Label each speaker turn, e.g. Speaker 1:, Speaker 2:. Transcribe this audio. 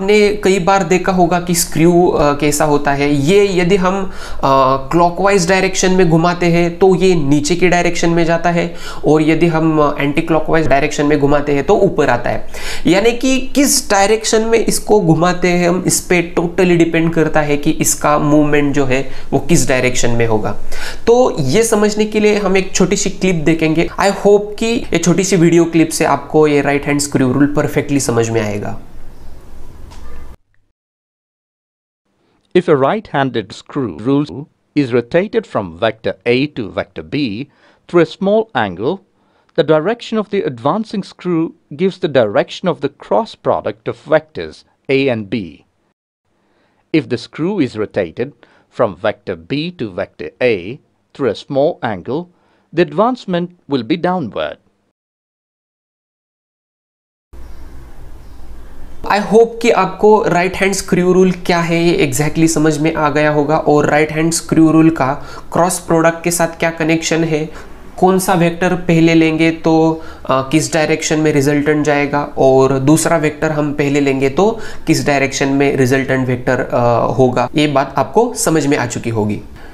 Speaker 1: आपने कई बार देखा होगा कि स्क्रू कैसा होता है, ये यदि हम क्लॉकवाइज डायरेक्शन में घुमाते हैं तो ये नीचे की डायरेक्शन में जाता है, और यदि हम एंटी क्लॉकवाइज डायरेक्शन में घुमाते हैं तो ऊपर आता है। यानी कि किस डायरेक्शन में इसको घुमाते हैं हम, इस पे टोटली डिपेंड करता है कि इसका मूवमेंट जो है वो किस डायरेक्शन में होगा। तो ये समझने के लिए हम एक छोटी सी क्लिप देखेंगे। आई होप कि ये छोटी सी वीडियो क्लिप से आपको ये right hand screw rule perfectly समझ में आएगा।
Speaker 2: If a right-handed screw rule is rotated from vector A to vector B through a small angle, the direction of the advancing screw gives the direction of the cross product of vectors A and B. If the screw is rotated from vector B to vector A through a small angle, the advancement will be downward.
Speaker 1: I hope कि आपको right hand screw rule क्या है ये exactly समझ में आ गया होगा, और राइट हैंड स्क्रू रूल का क्रॉस प्रोडक्ट के साथ क्या कनेक्शन है, कौन सा वेक्टर पहले लेंगे तो किस डायरेक्शन में रिजल्टेंट जाएगा, और दूसरा वेक्टर हम पहले लेंगे तो किस डायरेक्शन में रिजल्टेंट वेक्टर होगा, ये बात आपको समझ में आ चुकी होगी।